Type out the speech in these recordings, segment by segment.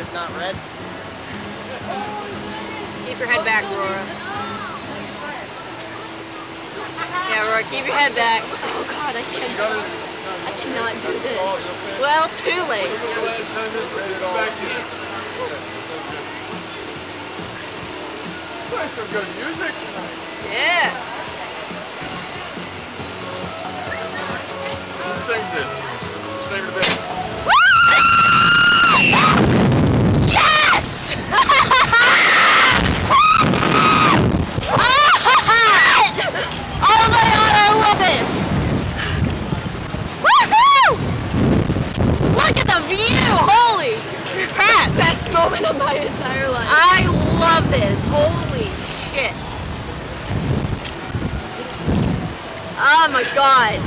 just not red. Keep your head back, Aurora. Yeah, Aurora, keep your head back. Oh God, I cannot do this. Well, too late. Play some good music tonight. Yeah. Who sings this? What's the name of the band? Yes! Oh my God, I love this! Woohoo! Look at the view! Holy crap! Best moment of my entire life. I love this. Holy shit. Oh my God.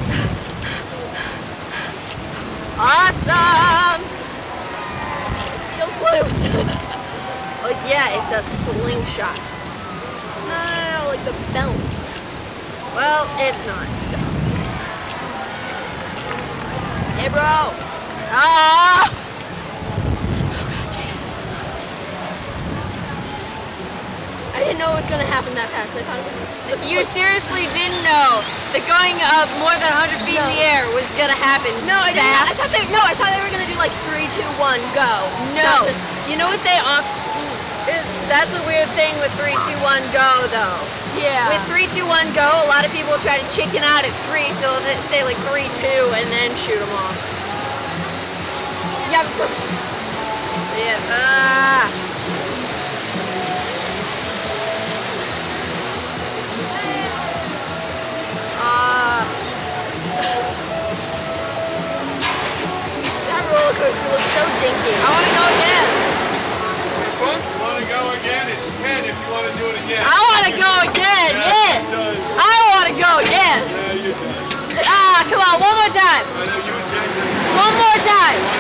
Awesome! It feels loose. Oh yeah, it's a slingshot. No, like the belt. Well, it's not, so. Hey, bro. Ah! Oh, God, Jason. I didn't know it was going to happen that fast. I thought it was the sick. You seriously didn't know that going up more than 100 feet in the air was going to happen I didn't. fast? I thought they were going to do like 3, 2, 1, go. No. You know what they often... That's a weird thing with 3, 2, 1, go, though. Yeah. With 3, 2, 1, go, a lot of people try to chicken out at 3, so they'll say like 3, 2, and then shoot them off. Yeah, but so... Yeah. That roller coaster looks so dinky. I want to go again. Want to go again? It's 10 if you want to do it again. I want to go again, yeah. I want to go again. Yeah, you do. Ah, come on, one more time. I know you and Jack. One more time.